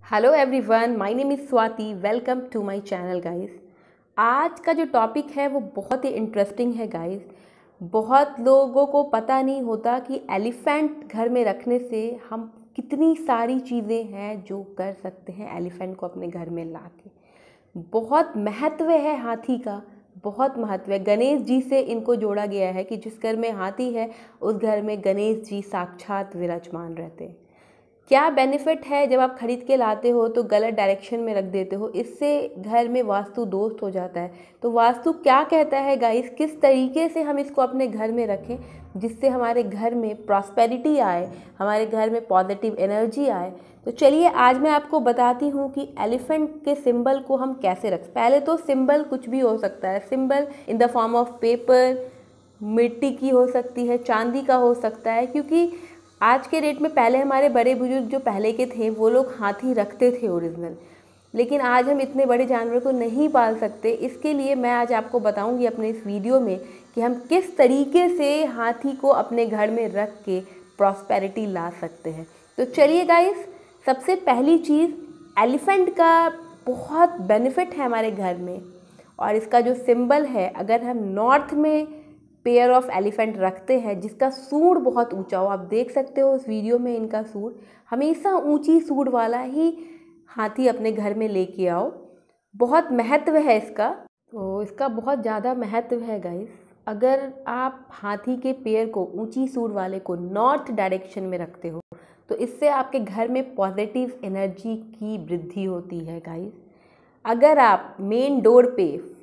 Hello everyone, my name is Swati. Welcome to my channel guys. आज का जो topic है वो बहुत ही इंटरेस्टिंग है गाइस। बहुत लोगों को पता नहीं होता कि एलिफेंट घर में रखने से हम कितनी सारी चीज़ें हैं जो कर सकते हैं एलिफेंट को अपने घर में ला के। बहुत महत्व है हाथी का, बहुत महत्व है। गणेश जी से इनको जोड़ा गया है कि जिस घर में हाथी है उस घर में गणेश जी साक्षात विराजमान रहते हैं। क्या बेनिफिट है जब आप खरीद के लाते हो तो गलत डायरेक्शन में रख देते हो, इससे घर में वास्तु दोष हो जाता है। तो वास्तु क्या कहता है गाइस, किस तरीके से हम इसको अपने घर में रखें जिससे हमारे घर में प्रॉस्पेरिटी आए, हमारे घर में पॉजिटिव एनर्जी आए। तो चलिए आज मैं आपको बताती हूँ कि एलिफेंट के सिंबल को हम कैसे रख। पहले तो सिंबल कुछ भी हो सकता है। Symbol in the form of paper, मिट्टी की हो सकती है, चांदी का हो सकता है, क्योंकि आज के डेट में पहले हमारे बड़े बुजुर्ग जो पहले के थे वो लोग हाथी रखते थे ओरिजिनल। लेकिन आज हम इतने बड़े जानवर को नहीं पाल सकते। इसके लिए मैं आज आपको बताऊंगी अपने इस वीडियो में कि हम किस तरीके से हाथी को अपने घर में रख के प्रॉस्पेरिटी ला सकते हैं। तो चलिए गाइस, सबसे पहली चीज़, एलिफेंट का बहुत बेनिफिट है हमारे घर में। और इसका जो सिंबल है, अगर हम नॉर्थ में पेयर ऑफ एलिफेंट रखते हैं जिसका सूंड बहुत ऊंचा हो, आप देख सकते हो उस वीडियो में इनका सूंड, हमेशा ऊंची सूंड वाला ही हाथी अपने घर में लेके आओ। बहुत महत्व है इसका, तो इसका बहुत ज़्यादा महत्व है गाइस। अगर आप हाथी के पेयर को, ऊंची सूंड वाले को नॉर्थ डायरेक्शन में रखते हो तो इससे आपके घर में पॉजिटिव एनर्जी की वृद्धि होती है गाइस। अगर आप मेन डोर पे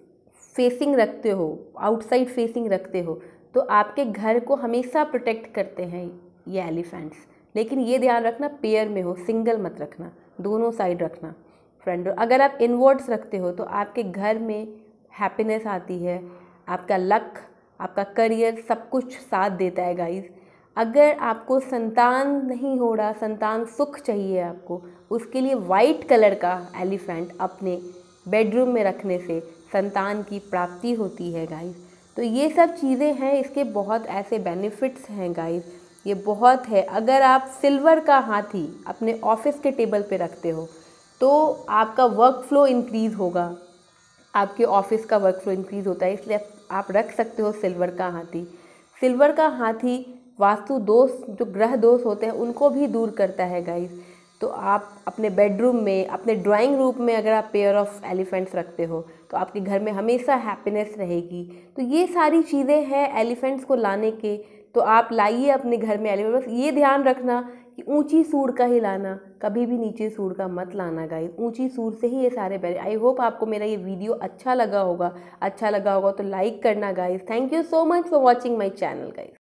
फेसिंग रखते हो, आउटसाइड फेसिंग रखते हो, तो आपके घर को हमेशा प्रोटेक्ट करते हैं ये एलिफेंट्स। लेकिन ये ध्यान रखना, पेयर में हो, सिंगल मत रखना, दोनों साइड रखना फ्रंट डोर। अगर आप इनवर्ड्स रखते हो तो आपके घर में हैप्पीनेस आती है, आपका लक, आपका करियर, सब कुछ साथ देता है गाइस। अगर आपको संतान नहीं हो रहा, संतान सुख चाहिए आपको, उसके लिए वाइट कलर का एलिफेंट अपने बेडरूम में रखने से संतान की प्राप्ति होती है गाइस। तो ये सब चीज़ें हैं, इसके बहुत ऐसे बेनिफिट्स हैं गाइस, ये बहुत है। अगर आप सिल्वर का हाथी अपने ऑफिस के टेबल पे रखते हो तो आपका वर्क फ्लो इंक्रीज़ होगा, आपके ऑफिस का वर्क फ्लो इंक्रीज़ होता है, इसलिए आप रख सकते हो सिल्वर का हाथी। सिल्वर का हाथी वास्तु दोष, जो ग्रह दोष होते हैं, उनको भी दूर करता है गाइस। तो आप अपने बेडरूम में, अपने ड्राइंग रूम में अगर आप पेयर ऑफ एलिफेंट्स रखते हो तो आपके घर में हमेशा हैप्पीनेस रहेगी। तो ये सारी चीज़ें हैं एलिफेंट्स को लाने के। तो आप लाइए अपने घर में एलिफेंट। बस ये ध्यान रखना कि ऊंची सूंड का ही लाना, कभी भी नीचे सूंड का मत लाना गाइस। ऊंची सूंड से ही ये सारे आई होप आपको मेरा ये वीडियो अच्छा लगा होगा। अच्छा लगा होगा तो लाइक करना guys. Thank you so much for watching my channel guys.